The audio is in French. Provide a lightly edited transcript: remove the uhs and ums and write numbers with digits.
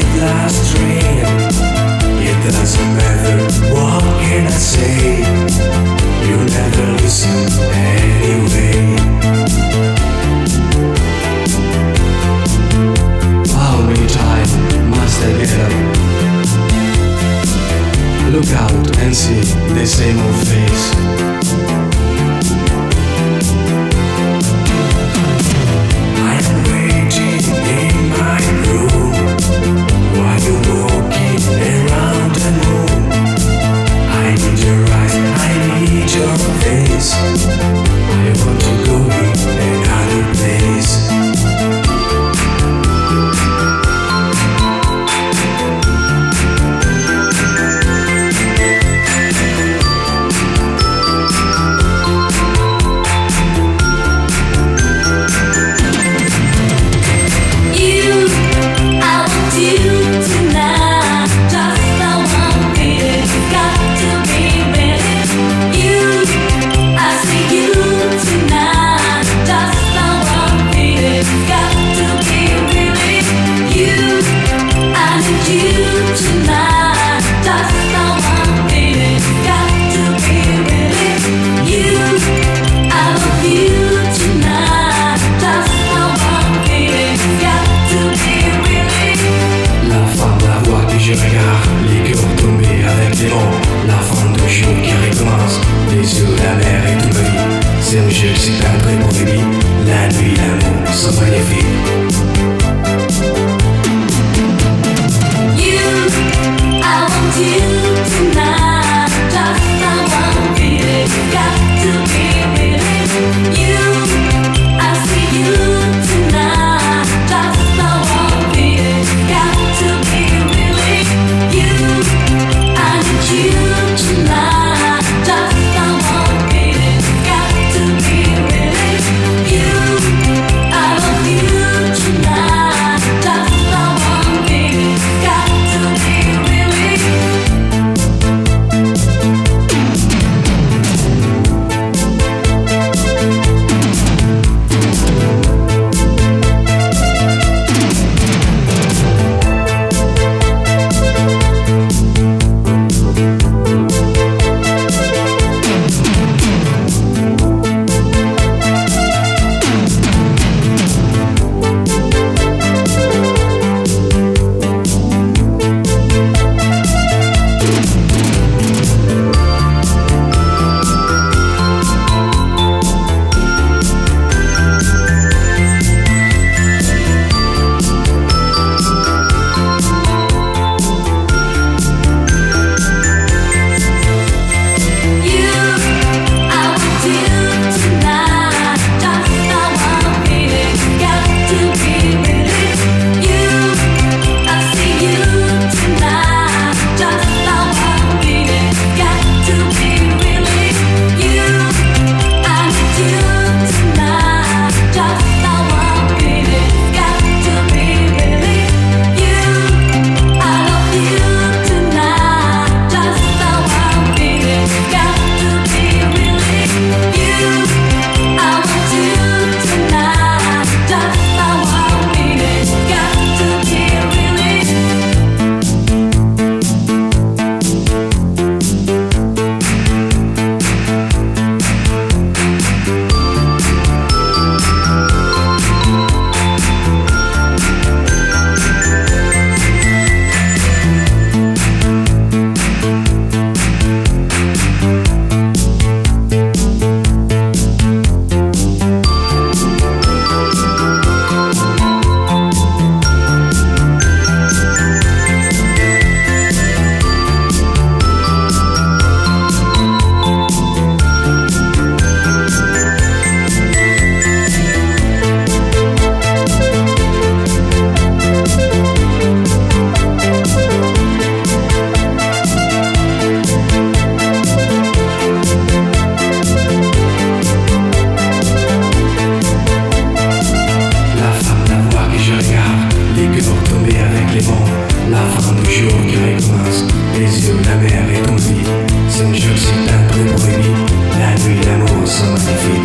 the last train. It doesn't matter, what can I say? You never listen anyway. How many times must I get up? Look out and see the same old face. Je regarde les cœurs tombés avec les vents. La fin de jour qui recommence. Les yeux, la mer et toute ma vie. C'est un jeu, c'est un très bon débit. La nuit, l'amour sont magnifiques. La fin du jour qui recommence. Les yeux, la mer et ton vie. C'est un jeu, c'est un très beau débit. La nuit, l'amour sont magnifiques.